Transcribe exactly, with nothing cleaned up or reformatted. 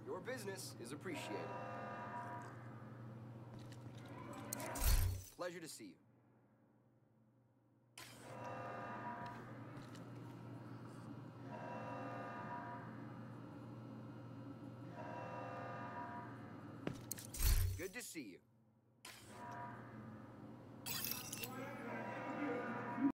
Your business is appreciated. Pleasure to see you. Good to see you.